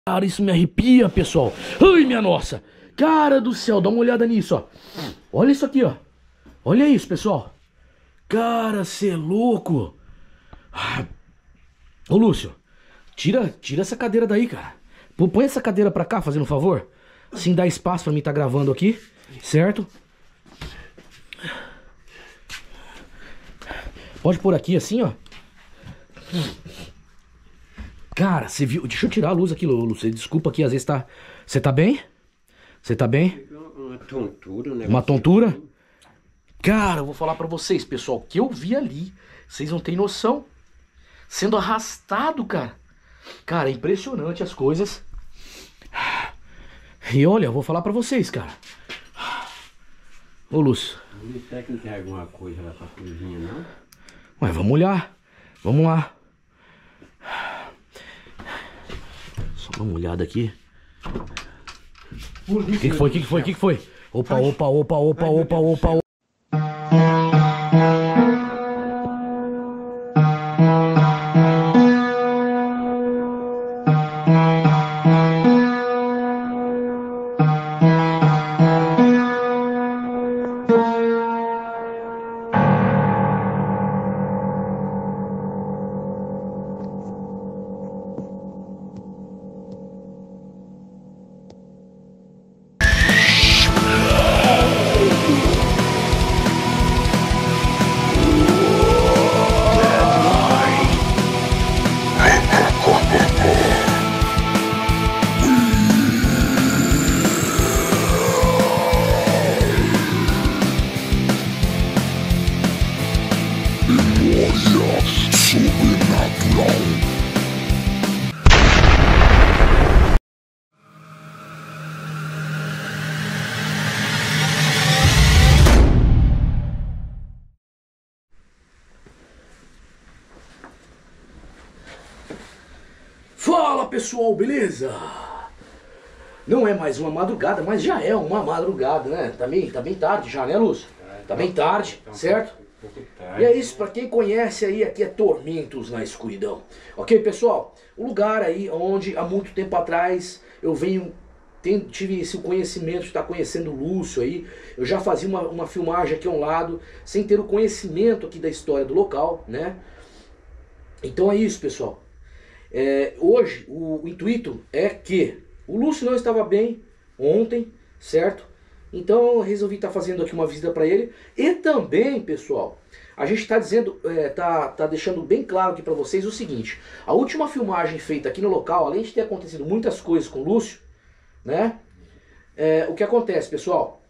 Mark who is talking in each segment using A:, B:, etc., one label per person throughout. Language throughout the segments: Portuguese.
A: Cara, isso me arrepia, pessoal. Ai, minha nossa. Cara do céu, dá uma olhada nisso, ó. Olha isso aqui, ó. Olha isso, pessoal. Cara, cê é louco. Ô, Lúcio, tira essa cadeira daí, cara. Põe essa cadeira pra cá, fazendo um favor. Assim dá espaço pra mim tá gravando aqui, certo? Pode pôr aqui assim, ó. Cara, você viu? Deixa eu tirar a luz aqui, Lúcio. Desculpa aqui, às vezes tá... Você tá bem? Você tá bem?
B: Uma tontura, né?
A: Uma tontura? Cara, eu vou falar pra vocês, pessoal, o que eu vi ali, vocês não têm noção. Sendo arrastado, cara. Cara, é impressionante as coisas. E olha, eu vou falar pra vocês, cara. Ô, Lúcio.
B: Será que não tem alguma coisa lá pra cozinha, não?
A: Ué, vamos olhar. Vamos lá. Só dar uma olhada aqui. O que foi? O que foi? O que foi? Opa, opa, opa, opa, opa, opa. Fala, pessoal, beleza? Não é mais uma madrugada, mas já é uma madrugada, né? Tá bem tarde já, né, Lúcio? Tá bem tarde, certo? E é isso, pra quem conhece aí, aqui é Tormentos na Escuridão. Ok, pessoal? O lugar aí onde há muito tempo atrás eu tive esse conhecimento de estar conhecendo o Lúcio aí. Eu já fazia uma filmagem aqui ao lado, sem ter o conhecimento aqui da história do local, né? Então é isso, pessoal. Hoje o intuito é que o Lúcio não estava bem ontem, certo? Então eu resolvi estar fazendo aqui uma visita para ele. E também, pessoal, a gente está dizendo, tá deixando bem claro aqui para vocês o seguinte: a última filmagem feita aqui no local, além de ter acontecido muitas coisas com o Lúcio, né? O que acontece, pessoal?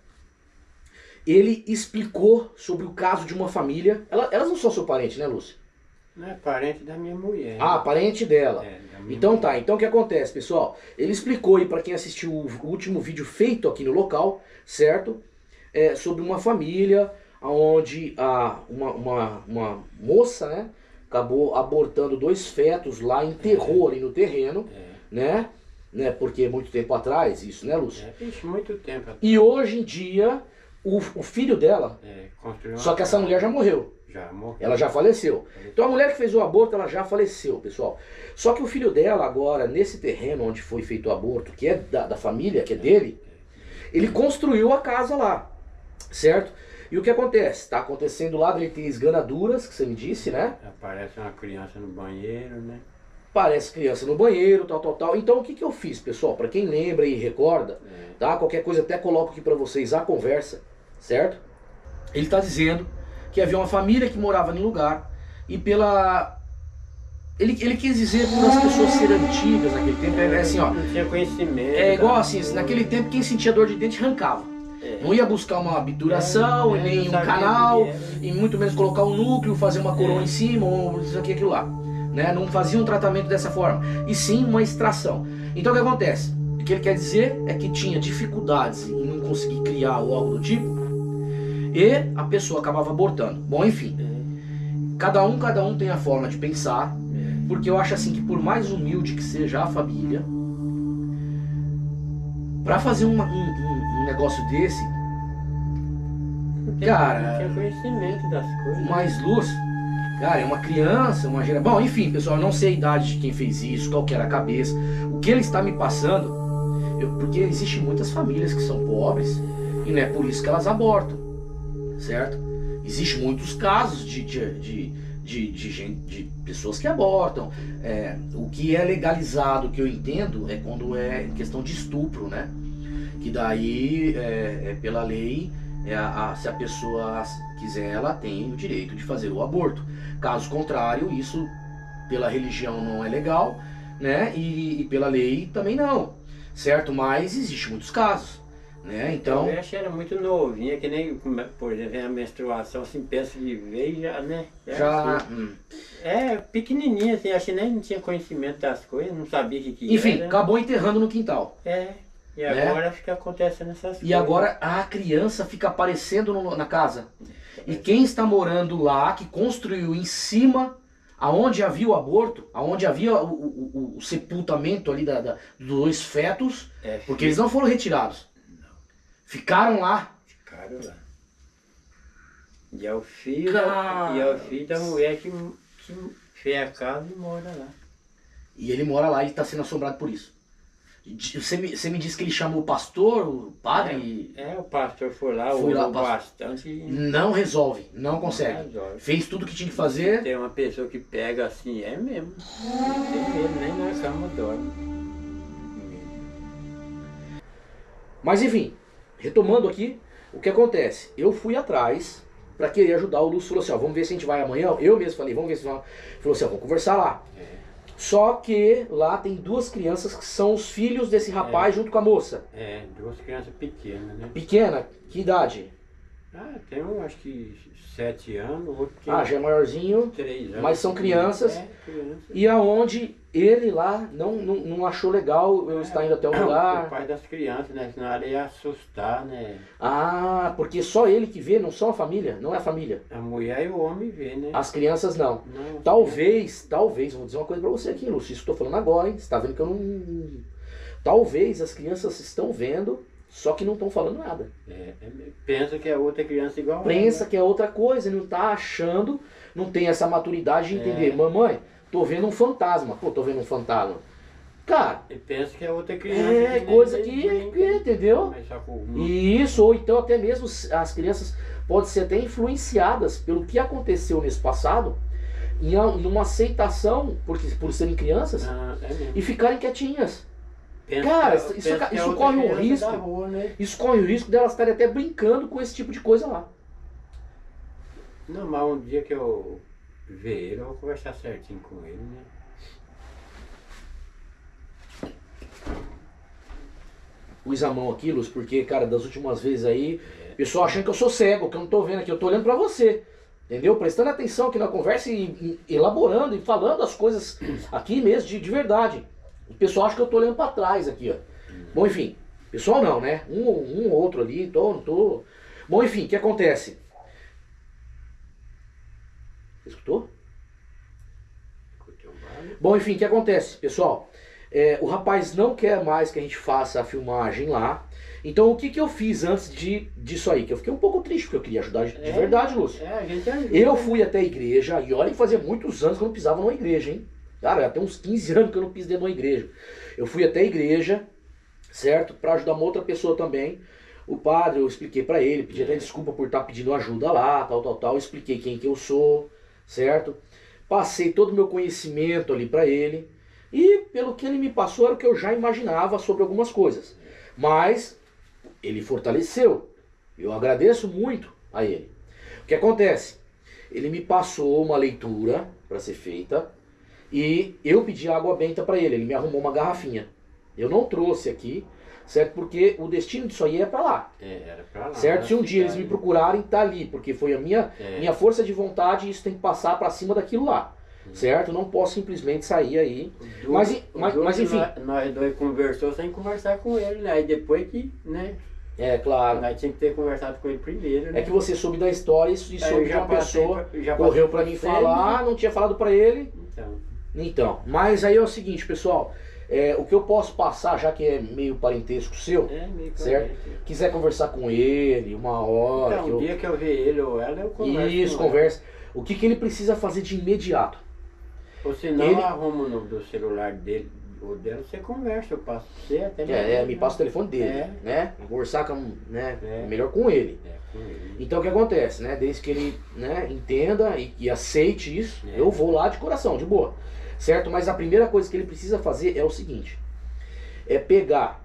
A: Ele explicou sobre o caso de uma família. Elas não são seu parente, né, Lúcio?
B: Não é parente da minha mulher.
A: Ah, parente dela. Então tá, então o que acontece, pessoal? Ele explicou aí pra quem assistiu o último vídeo feito aqui no local, certo? Sobre uma família onde uma moça, né, acabou abortando 2 fetos lá, enterrou ali no terreno, né? Porque muito tempo atrás, isso, né, Lúcio?
B: Muito tempo atrás.
A: E hoje em dia, o filho dela, só que essa mulher já morreu.
B: Já morreu.
A: Ela já faleceu. Então a mulher que fez o aborto, ela já faleceu, pessoal. Só que o filho dela agora, nesse terreno onde foi feito o aborto, que é da família, que é dele, ele construiu a casa lá, certo? E o que acontece? Está acontecendo lá dele ter esganaduras, que você me disse, né?
B: Aparece uma criança no banheiro, né?
A: Parece criança no banheiro, tal. Então o que eu fiz, pessoal? Para quem lembra e recorda, tá? Qualquer coisa até coloco aqui para vocês a conversa, certo? Ele está dizendo que havia uma família que morava no lugar e ele quis dizer por as pessoas serem antigas naquele tempo, assim, ó.
B: Não tinha conhecimento.
A: É igual assim, naquele tempo quem sentia dor de dente arrancava. Não ia buscar uma obturação, e nem um canal, e muito menos colocar um núcleo, fazer uma coroa em cima, ou isso aqui, aquilo lá. Né? Não fazia um tratamento dessa forma, e sim uma extração. Então o que acontece? O que ele quer dizer é que tinha dificuldades em não conseguir criar ou algo do tipo, e a pessoa acabava abortando. Bom, enfim, cada um tem a forma de pensar, porque eu acho assim que por mais humilde que seja a família, pra fazer um negócio desse, cara,
B: não tinha conhecimento das coisas.
A: mais luz, Cara, é uma criança, uma geração. Bom, enfim, pessoal, eu não sei a idade de quem fez isso, qual que era a cabeça. O que ele está me passando, porque existem muitas famílias que são pobres e não é por isso que elas abortam, certo? Existem muitos casos de pessoas que abortam. O que é legalizado, que eu entendo, é quando é questão de estupro, né? Que daí, pela lei, se a pessoa quiser, ela tem o direito de fazer o aborto. Caso contrário, isso pela religião não é legal, né? E pela lei também não, certo? Mas existem muitos casos, né? Então...
B: Eu achei ela muito novinha, que nem, por exemplo, a menstruação, assim, pensa de vez já, né?
A: Assim.
B: Pequenininha, assim, acho que nem tinha conhecimento das coisas, não sabia o que
A: Enfim,
B: era.
A: acabou enterrando no quintal.
B: E agora fica acontecendo essas coisas.
A: E agora a criança fica aparecendo na casa. E quem está morando lá, que construiu em cima, aonde havia o aborto, aonde havia o sepultamento ali dos dois fetos, porque eles não foram retirados.
B: Não.
A: Ficaram lá.
B: Ficaram lá. E é o filho da mulher que fez a casa e mora lá.
A: E ele mora lá e está sendo assombrado por isso. Você me disse que ele chamou o pastor, o padre?
B: O pastor foi lá, orou bastante.
A: Não resolve, não consegue.
B: Resolve.
A: Fez tudo o que tinha que fazer.
B: Tem uma pessoa que pega assim, mesmo. Não tem medo, nem na cama dorme.
A: Mas enfim, retomando aqui, o que acontece? Eu fui atrás para querer ajudar. O Lúcio falou assim, vamos ver se a gente vai amanhã. Eu mesmo falei, vamos ver se vamos. Ele falou assim, vamos conversar lá. Só que lá tem duas crianças que são os filhos desse rapaz junto com a moça.
B: Duas crianças pequenas, né?
A: Pequena? Que idade?
B: Tem um, acho que 7 anos, o outro que
A: já é maiorzinho.
B: 3 anos.
A: Mas são crianças.
B: Criança.
A: E aonde ele lá não achou legal eu estar indo até o lugar.
B: O pai das crianças, né? Senão ele ia assustar, né?
A: Porque só ele que vê, não são a família, não é a família.
B: A mulher e o homem vê, né?
A: As crianças não. Talvez, vou dizer uma coisa pra você aqui, Lúcio, isso que eu tô falando agora, hein? Você tá vendo que eu não... Talvez as crianças estão vendo, só que não estão falando nada.
B: Pensa que é outra criança igual
A: Pensa que é outra coisa, não tá achando, não tem essa maturidade de entender. Mamãe, tô vendo um fantasma. Pô, tô vendo um fantasma. Cara...
B: Ele pensa que é outra criança.
A: Coisa que entendeu? Isso, ou então até mesmo as crianças podem ser até influenciadas pelo que aconteceu nesse passado, numa aceitação, por serem crianças, e ficarem quietinhas. Cara, isso corre um risco.
B: Rua, né?
A: Isso corre o risco delas estarem até brincando com esse tipo de coisa lá.
B: Não, mas um dia que eu ver ele, eu vou conversar certinho com ele, né?
A: Pus a mão aqui, Luz, porque, cara, das últimas vezes aí, o pessoal achando que eu sou cego, que eu não tô vendo aqui, eu tô olhando pra você. Entendeu? Prestando atenção aqui na conversa e elaborando e falando as coisas aqui mesmo de verdade. O pessoal acha que eu tô olhando pra trás aqui, ó. Bom, enfim. Pessoal não, né? Um ou outro ali, tô... Bom, enfim, o que acontece? Você escutou? Bom, enfim, o que acontece, pessoal? O rapaz não quer mais que a gente faça a filmagem lá. Então o que eu fiz antes disso aí? Que eu fiquei um pouco triste, porque eu queria ajudar de verdade, Lúcio.
B: A gente ajuda.
A: Eu fui até a igreja, e olha que fazia muitos anos que eu não pisava numa igreja, hein? Cara, até uns 15 anos que eu não piso dentro de uma igreja. Eu fui até a igreja, certo? Pra ajudar uma outra pessoa também. O padre, eu expliquei pra ele, pedi até desculpa por estar pedindo ajuda lá, tal. Expliquei quem que eu sou, certo? Passei todo o meu conhecimento ali pra ele. E pelo que ele me passou era o que eu já imaginava sobre algumas coisas. Mas ele fortaleceu. Eu agradeço muito a ele. O que acontece? Ele me passou uma leitura para ser feita e eu pedi água benta para ele. Ele me arrumou uma garrafinha. Eu não trouxe aqui, certo? Porque o destino disso aí é para lá.
B: Era para lá.
A: Certo? Se um dia eles me procurarem, tá ali. Porque foi a minha força de vontade e isso tem que passar para cima daquilo lá. Certo? Não posso simplesmente sair aí. Mas enfim.
B: Nós dois conversou sem conversar com ele, né? Aí depois que, né?
A: Claro.
B: Nós tínhamos que ter conversado com ele primeiro, né?
A: É que você soube da história e soube de uma pessoa
B: já
A: correu pra mim falar, não tinha falado pra ele. Então, mas aí é o seguinte, pessoal. O que eu posso passar, já que é meio parentesco seu, certo? Quiser conversar com ele uma hora.
B: Então, dia que eu ver ele ou ela, eu converso.
A: Isso, conversa. O que ele precisa fazer de imediato?
B: Ou se não, arruma o número do celular dele ou dela, você conversa, eu passo pra você até.
A: Me passa o telefone dele, né? Conversar melhor com ele.
B: Com ele.
A: Então o que acontece, né? Desde que ele, né, entenda e aceite isso, eu vou lá de coração, de boa. Certo? Mas a primeira coisa que ele precisa fazer é o seguinte: é pegar.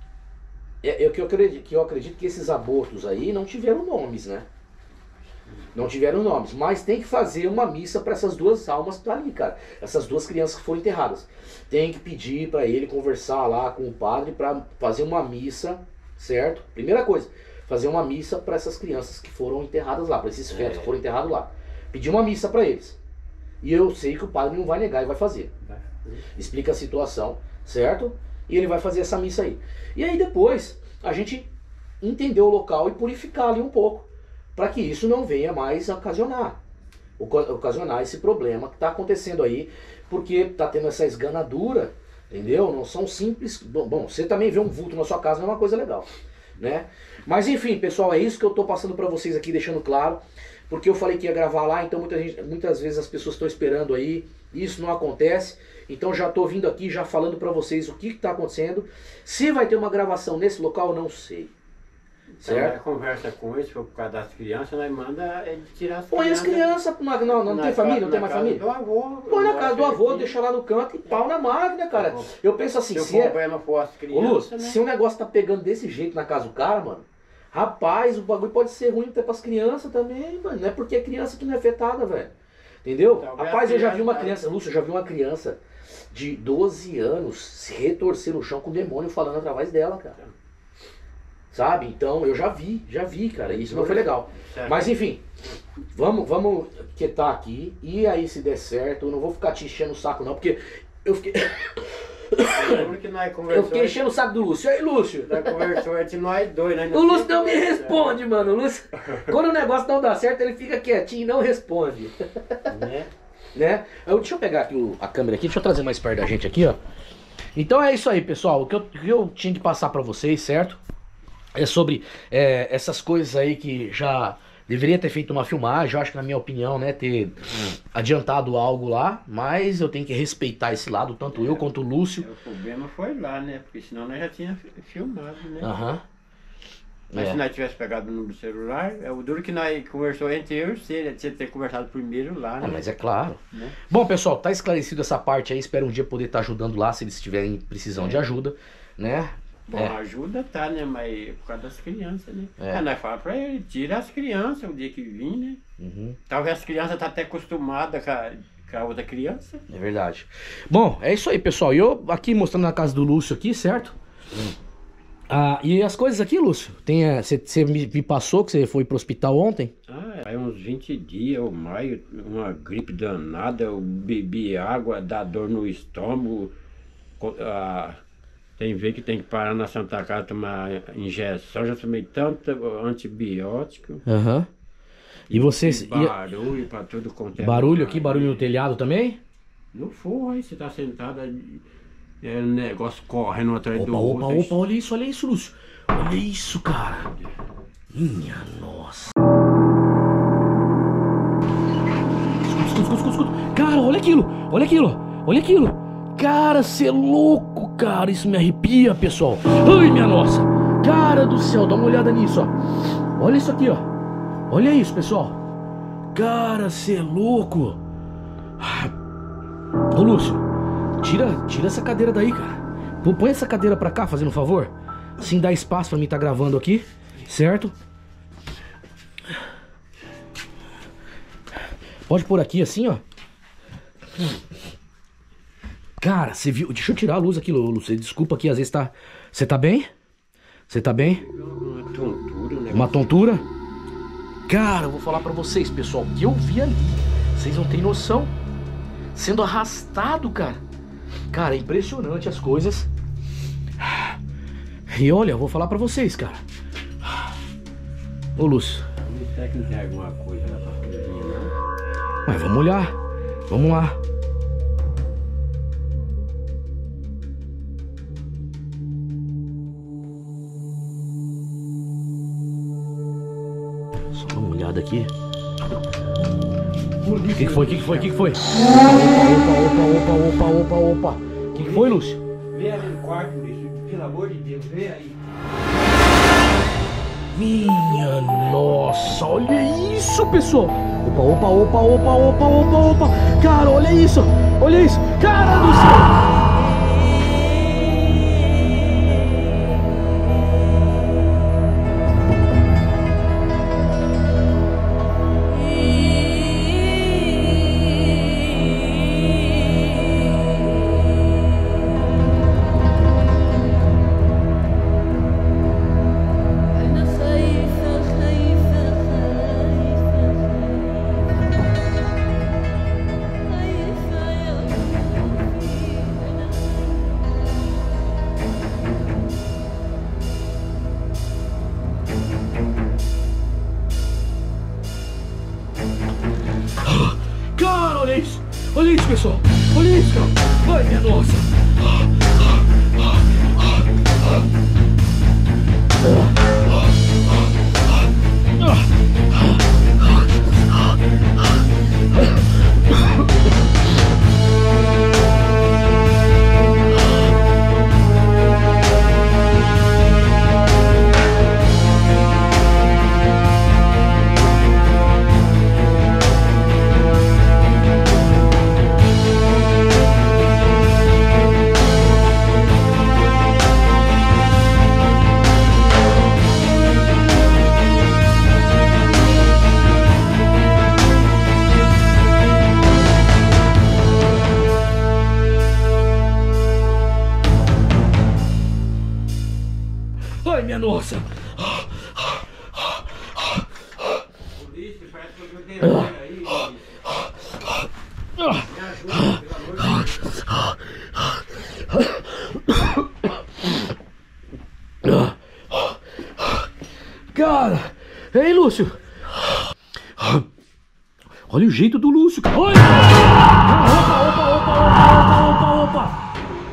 A: Que eu acredito que esses abortos aí não tiveram nomes, né? Não tiveram nomes, mas tem que fazer uma missa para essas duas almas que estão ali, cara. Essas duas crianças que foram enterradas. Tem que pedir para ele conversar lá com o padre para fazer uma missa, certo? Primeira coisa, fazer uma missa para essas crianças que foram enterradas lá, para esses fetos que foram enterrados lá. Pedir uma missa para eles. E eu sei que o padre não vai negar e vai fazer. Explica a situação, certo? E ele vai fazer essa missa aí. E aí depois a gente entender o local e purificar ali um pouco, para que isso não venha mais ocasionar esse problema que está acontecendo aí, porque está tendo essa esganadura, entendeu? Não são simples. Bom, você também vê um vulto na sua casa, não é uma coisa legal, né? Mas enfim, pessoal, é isso que eu estou passando para vocês aqui, deixando claro, porque eu falei que ia gravar lá, então muitas vezes as pessoas estão esperando aí, isso não acontece, então já estou vindo aqui, já falando para vocês o que está acontecendo. Se vai ter uma gravação nesse local, eu não sei. Certo?
B: Então, conversa com eles, por causa das crianças, nós manda ele tirar as crianças.
A: Põe as crianças, não tem família, não tem mais família?
B: Do avô,
A: põe na casa do avô, deixa lá no canto e pau na máquina, cara. Eu penso assim,
B: se o problema for as crianças,
A: Luz,
B: né?
A: Se o negócio tá pegando desse jeito na casa do cara, mano, rapaz, o bagulho pode ser ruim até pras crianças também, mano. Não é porque é criança que não é afetada, velho. Entendeu?
B: Talvez
A: rapaz, eu já vi uma criança, Lúcio, eu já vi uma criança de 12 anos se retorcer no chão com o demônio falando através dela, cara. Sabe? Então eu já vi, cara. Isso não foi legal.
B: Certo.
A: Mas enfim, vamos quietar aqui. E aí, se der certo, eu não vou ficar te enchendo o saco, não, porque eu fiquei. Eu fiquei enchendo o saco do Lúcio. E aí, Lúcio?
B: Nós conversou entre nós dois, né?
A: O Lúcio não me responde, mano. O Lúcio, quando o negócio não dá certo, ele fica quietinho e não responde. Né? Deixa eu pegar aqui a câmera aqui, deixa eu trazer mais perto da gente aqui, ó. Então é isso aí, pessoal. O que eu tinha que passar pra vocês, certo? É sobre essas coisas aí que já deveria ter feito uma filmagem, eu acho que na minha opinião, né, ter adiantado algo lá, mas eu tenho que respeitar esse lado, tanto eu quanto o Lúcio.
B: O problema foi lá, né, porque senão nós já tínhamos filmado, né. Mas se nós tivesse pegado o número do celular, é o duro que nós conversou entre eu e você, tinha que ter conversado primeiro lá, né.
A: Mas é claro.
B: Né?
A: Bom, pessoal, tá esclarecido essa parte aí, espero um dia poder estar ajudando lá, se eles estiverem precisando de ajuda, né.
B: Bom, ajuda tá, né? Mas por causa das crianças, né? Nós falamos pra ele, tira as crianças o dia que vir, né? Talvez as crianças tá até acostumadas com a outra criança.
A: É verdade. Bom, é isso aí, pessoal. E eu aqui mostrando na casa do Lúcio aqui, certo? E as coisas aqui, Lúcio? Você me passou que você foi pro hospital ontem?
B: Aí uns 20 dias ou mais, uma gripe danada, eu bebi água, dá dor no estômago. Tem que ver que tem que parar na Santa Casa, tomar injeção, já tomei tanto antibiótico.
A: E você...
B: Barulho pra tudo quanto é
A: barulho aqui, barulho no telhado também?
B: Não foi, você tá sentado, um negócio correndo atrás do outro.
A: Opa, olha isso, Lúcio. Olha isso, cara. Minha nossa. Escuta. Cara, olha aquilo. Cara, cê é louco, cara. Isso me arrepia, pessoal. Ai, minha nossa. Cara do céu, dá uma olhada nisso, ó. Olha isso aqui, ó. Olha isso, pessoal. Cara, cê é louco. Ô, Lúcio, tira essa cadeira daí, cara. Põe essa cadeira pra cá, fazendo um favor. Assim dá espaço pra mim estar gravando aqui, certo? Pode pôr aqui assim, ó. Cara, você viu? Deixa eu tirar a luz aqui, Lúcio. Desculpa aqui, às vezes tá... Você tá bem? Você tá bem?
B: Uma tontura, né?
A: Uma tontura? Cara, eu vou falar pra vocês, pessoal, o que eu vi ali. Vocês não têm noção. Sendo arrastado, cara. Cara, é impressionante as coisas. E olha, eu vou falar pra vocês, cara. Ô, Lúcio.
B: Será que não tem alguma coisa lá pra fazer, não?
A: Mas vamos olhar. Vamos lá. Só dá uma olhada aqui. O que foi? Opa. O que foi, Lúcio?
B: Vem ali no quarto, Lúcio. Pelo amor de Deus, vem aí.
A: Minha nossa, olha isso, pessoal. Opa. Cara, olha isso. Cara do céu. Olha isso, pessoal. Olha isso, cara. Ai, minha nossa. Ai, minha nossa.
B: Polícia, parece que eu joguei aí. Me ajuda, pelo amor de Deus.
A: Cara, ei, Lúcio. Olha o jeito do Lúcio. Olha! Opa.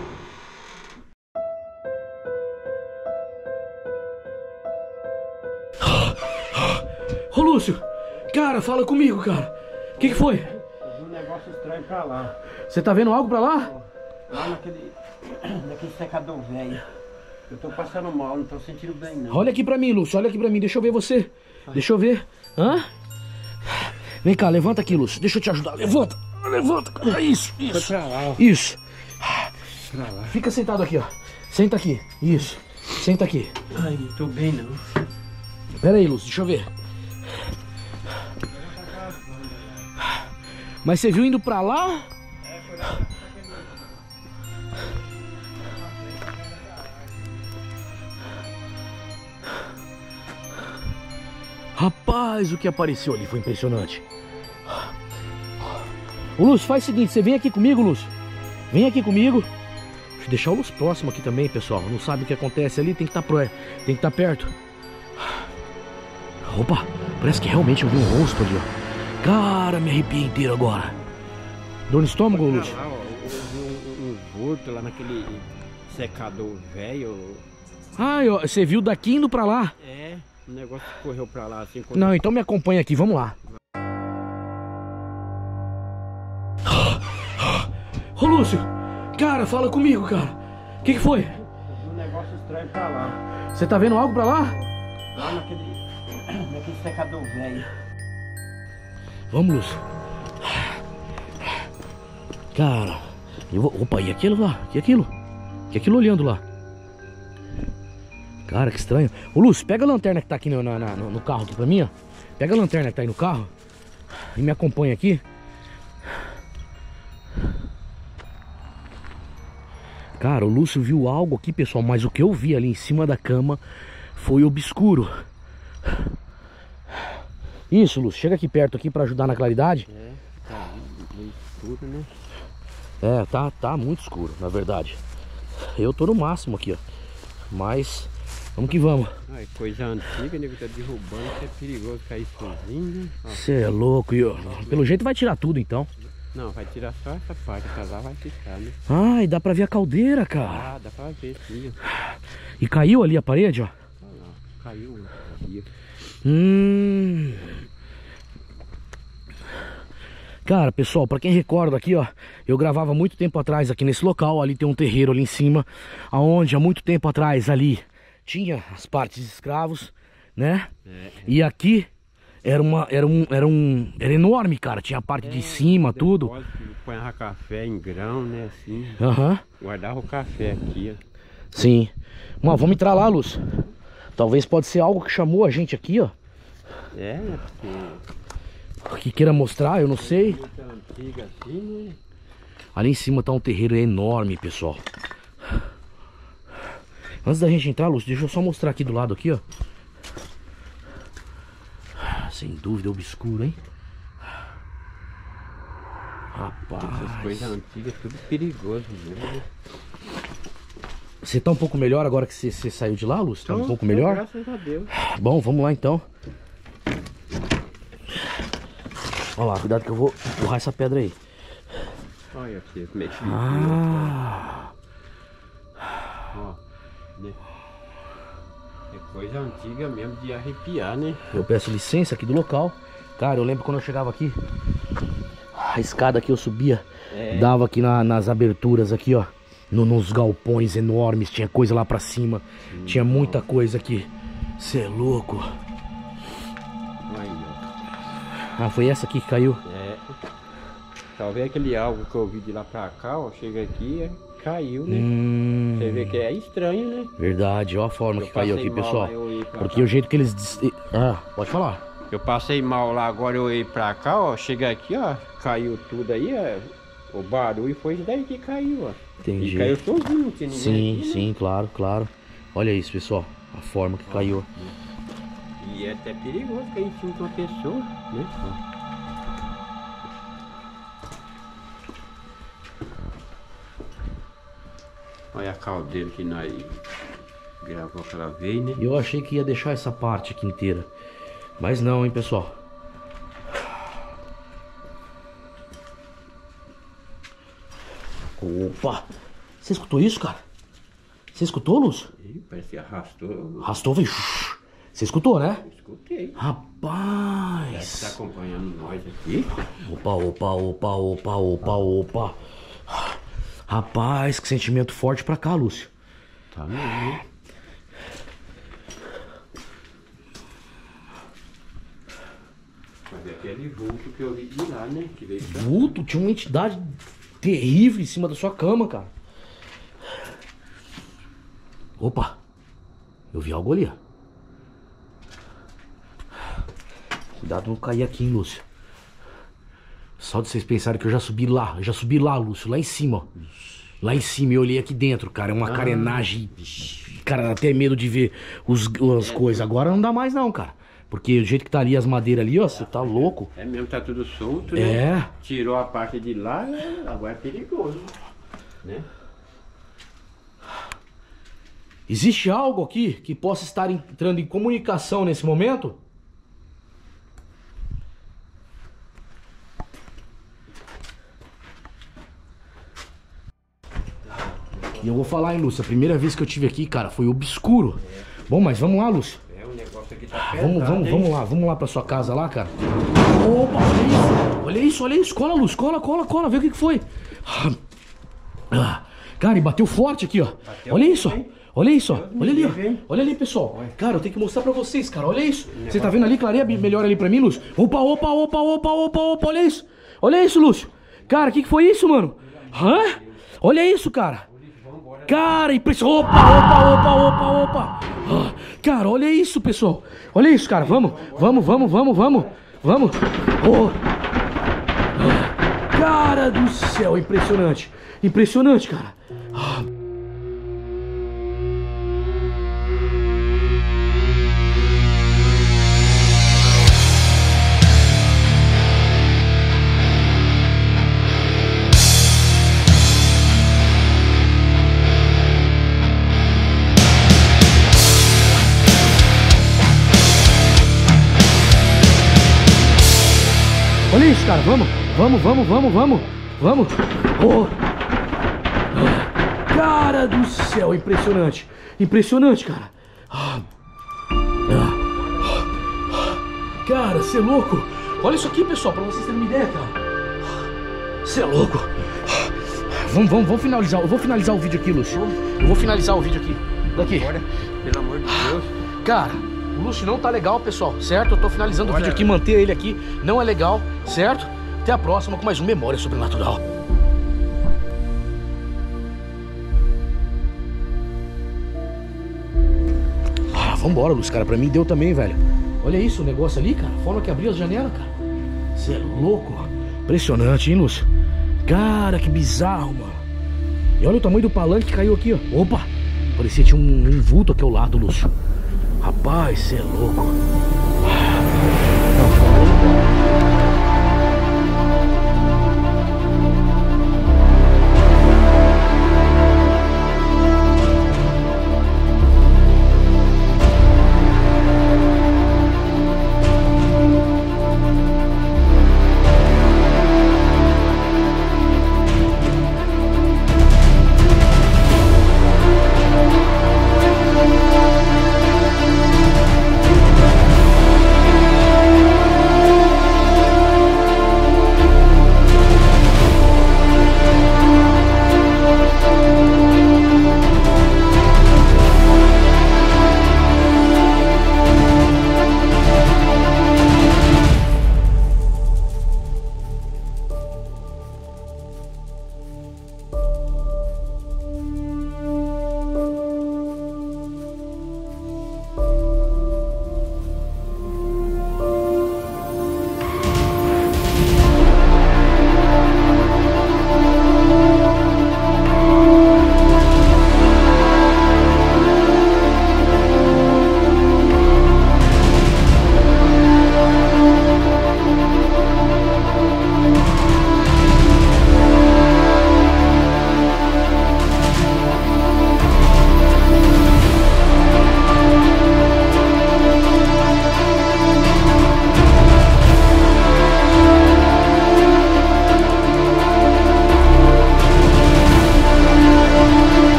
A: Ô, Lúcio, cara, fala comigo, cara. O que foi?
B: Eu vi um negócio estranho pra lá.
A: Você tá vendo algo pra lá?
B: Lá naquele secador velho. Eu tô passando mal, não tô sentindo bem, não.
A: Olha aqui pra mim, Lúcio, olha aqui pra mim. Deixa eu ver você. Deixa eu ver. Hã? Vem cá, levanta aqui, Lúcio. Deixa eu te ajudar. Levanta. Isso.
B: Foi pra lá, ó.
A: Isso.
B: Pra lá.
A: Fica sentado aqui, ó. Senta aqui. Isso. Senta aqui.
B: Ai, não tô bem, não.
A: Pera aí, Lúcio, deixa eu ver. Mas você viu indo pra lá?
B: É, foi lá.
A: Rapaz, o que apareceu ali foi impressionante. Ô, Lúcio, faz o seguinte, você vem aqui comigo, Lúcio. Vem aqui comigo. Deixa eu deixar o Lúcio próximo aqui também, pessoal. Não sabe o que acontece ali, tem que estar perto. Opa, parece que realmente eu vi um rosto ali, ó. Cara, me arrepiei inteiro agora. Dor no estômago, Lúcio?
B: Lá, ó, eu vi um vulto lá naquele secador velho.
A: Ah, você viu daqui indo pra lá?
B: É, o negócio correu pra lá assim. Quando...
A: Não, então me acompanha aqui, vamos lá. Ô, Lúcio, cara, fala comigo, cara. O que foi?
B: Eu vi um negócio estranho pra lá.
A: Você tá vendo algo pra lá?
B: Lá naquele secador velho.
A: Vamos, Lúcio. Cara, eu vou... Opa, e aquilo lá? Que aquilo? Que aquilo olhando lá? Cara, que estranho. Ô, Lúcio, pega a lanterna que tá aqui no carro aqui pra mim, ó. Pega a lanterna que tá aí no carro e me acompanha aqui. Cara, o Lúcio viu algo aqui, pessoal, mas o que eu vi ali em cima da cama foi obscuro. Isso, Lúcio, chega aqui perto aqui pra ajudar na claridade.
B: É, tá meio escuro, né?
A: É, tá muito escuro, na verdade. Eu tô no máximo aqui, ó. Mas, vamos que vamos.
B: Ai, coisa antiga, nego tá derrubando, que é perigoso cair sozinho.
A: Você é louco, e pelo jeito vai tirar tudo, então.
B: Não, vai tirar só essa parte, essa lá vai ficar, né?
A: Ai, dá pra ver a caldeira, cara.
B: Ah, dá pra ver, sim.
A: E caiu ali a parede, ó.
B: Olha lá, caiu aqui.
A: Cara, pessoal, pra quem recorda aqui, ó, eu gravava muito tempo atrás aqui nesse local. Ali tem um terreiro ali em cima, aonde há muito tempo atrás ali tinha as partes de escravos, né? E aqui era enorme, cara. Tinha a parte de cima, tudo.
B: Põe café em grão, né? Assim. Guardava o café aqui, ó.
A: Sim. Mas vamos entrar lá, Lúcio. Talvez pode ser algo que chamou a gente aqui, ó. Que queira mostrar, eu não sei.
B: Antiga assim, né?
A: Ali em cima tá um terreiro enorme, pessoal. Antes da gente entrar, Lúcio, deixa eu só mostrar aqui do lado aqui, ó. Sem dúvida, obscuro, hein? Rapaz.
B: Essas coisas antigas, tudo perigoso mesmo, né?
A: Você tá um pouco melhor agora que você saiu de lá, Lúcio? Tá um pouco melhor?
B: Graças a Deus.
A: Bom, vamos lá então. Olha lá, cuidado que eu vou empurrar essa pedra aí.
B: Olha aqui, como é que ó, né? É coisa antiga mesmo de arrepiar, né?
A: Eu peço licença aqui do local. Cara, eu lembro quando eu chegava aqui, a escada que eu subia, dava aqui nas aberturas aqui, ó. Nos galpões enormes, tinha coisa lá pra cima. Tinha muita coisa aqui. Cê é louco.
B: Aí, ó.
A: Ah, foi essa aqui que caiu?
B: Talvez aquele algo que eu vi de lá pra cá, ó. Chega aqui, caiu, né? Você vê que é estranho, né?
A: Verdade, ó a forma que caiu aqui, pessoal. Porque
B: cá.
A: o jeito que eles... pode falar.
B: Eu passei mal lá, agora eu ia pra cá, ó. Chega aqui, ó. Caiu tudo aí, ó. O barulho foi isso daí que caiu, ó.
A: Entendi.
B: E caiu sozinho, não tinha ninguém aqui,
A: Sim, claro, claro. Olha isso, pessoal. A forma que caiu.
B: E é até perigoso cair em cima de uma pessoa, né? Olha a caldeira que nós gravou aquela vez, né?
A: Eu achei que ia deixar essa parte aqui inteira. Mas não, hein, pessoal. Opa! Você escutou isso, cara? Você escutou, Lúcio?
B: Parece que arrastou.
A: Arrastou, veio. Você escutou, né?
B: Escutei.
A: Rapaz!
B: Você tá acompanhando nós aqui?
A: Opa. Rapaz, que sentimento forte pra cá, Lúcio.
B: Tá mesmo. Mas é aquele vulto que eu vi de lá, né? Que veio pra...
A: Vulto? Tinha uma entidade terrível em cima da sua cama, cara. Opa! Eu vi algo ali, ó. Cuidado não cair aqui, hein, Lúcio. Só de vocês pensarem que eu já subi lá, Lúcio, lá em cima, ó. Lá em cima, eu olhei aqui dentro, cara. É uma carenagem. Cara, dá até medo de ver as coisas. Agora não dá mais não, cara. Porque do jeito que tá ali as madeiras ali, ó, você tá louco.
B: É mesmo, tá tudo solto, né? Tirou a parte de lá, né? Agora é perigoso, né?
A: Existe algo aqui que possa estar entrando em comunicação nesse momento? E eu vou falar, hein, Lúcio, a primeira vez que eu tive aqui, cara, foi obscuro. Bom, mas vamos lá, Lúcio.
B: O negócio aqui tá pesado,
A: vamos lá pra sua casa lá, cara. Opa, olha isso, cola, Lúcio, cola, vê o que foi. Cara, e bateu forte aqui, ó. Olha isso, olha ali, ó. Olha ali, pessoal. Cara, eu tenho que mostrar pra vocês, cara, olha isso. Você tá vendo ali, clareia melhor ali pra mim, Lúcio? Opa, olha isso, Lúcio. Cara, o que foi isso, mano? Olha isso, cara. Cara, impressionante. Opa. Cara, olha isso, pessoal. Olha isso, cara. Vamos. Cara do céu, impressionante. Impressionante, cara. Olha isso, cara, vamos. Cara do céu, impressionante. Impressionante, cara. Cara, você é louco. Olha isso aqui, pessoal, pra vocês terem uma ideia, cara. Você é louco. Vamos finalizar. Eu vou finalizar o vídeo aqui, Lúcio. Eu vou finalizar o vídeo aqui. Daqui.
B: Bora, pelo amor de Deus.
A: Cara, o Lúcio não tá legal, pessoal, certo? Eu tô finalizando o vídeo aqui, manter ele aqui não é legal, certo? Até a próxima com mais um Memória Sobrenatural. Vambora, Lúcio, cara. Pra mim deu também, velho. Olha isso, o negócio ali, cara. A forma que abriu as janelas, cara. Você é louco. Impressionante, hein, Lúcio? Cara, que bizarro, mano. E olha o tamanho do palanque que caiu aqui, ó. Opa! Parecia que tinha um vulto aqui ao lado, Lúcio. Rapaz, você é louco. Não,